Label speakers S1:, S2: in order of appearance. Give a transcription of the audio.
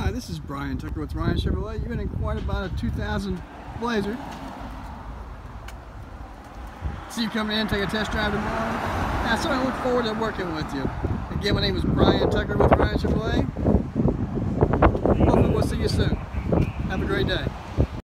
S1: Hi, this is Brian Tucker with Ryan Chevrolet. You've been inquired about a 2000 Blazer. See you coming in, take a test drive tomorrow. I certainly look forward to working with you. Again, my name is Brian Tucker with Ryan Chevrolet.